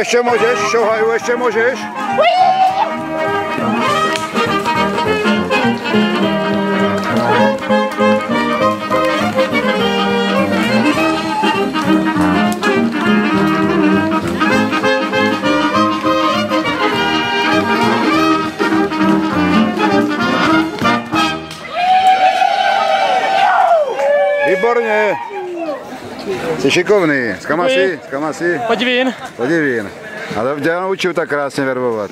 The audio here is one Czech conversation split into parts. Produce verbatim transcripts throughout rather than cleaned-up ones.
ještě můžeš, šouhaju, ještě můžeš. Výborně. Jsi šikovný. S kam jsi? S kam jsi? Podivín. Podivín. A to tě naučil tak krásně verbovat.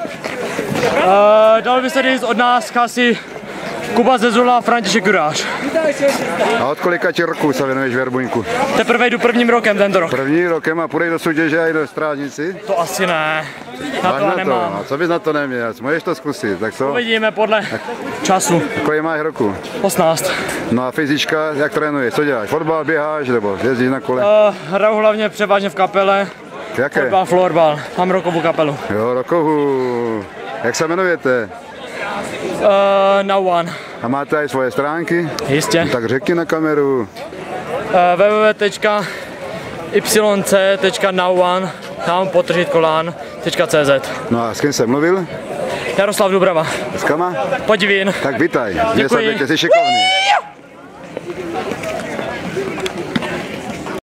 Uh, dal by se říct od nás asi Kuba Zezula a František Jurář. A od kolika ti roků se věnuješ verbuňku? Teprve jdu prvním rokem tento rok. První rokem a půjdeš do soutěže a i do strážnici? To asi ne. Na Máš to na nemám. To? A co bys na to neměl? Můžeš to zkusit, tak co? Uvidíme podle času. Kolik máš roku? osmnáct. No a fyzička, jak trénuješ? Co děláš? Fotbal, běháš nebo jezdíš na kole? Uh, hraju hlavně převážně v kapele. Jaké? Fotbal, florbal. Mám rokovou kapelu. Jo, rokovou. Jak se jmenujete? Uh, now one. A máte i svoje stránky? Jistě. Tak řekni na kameru. Uh, w w w tečka y c tečka now one tam potržítko lán tečka c z. No a s kým jsem mluvil? Jaroslav Dubrava. S kama? Podivín. Tak vitaj. Děkuji. Mě jsi šikovný.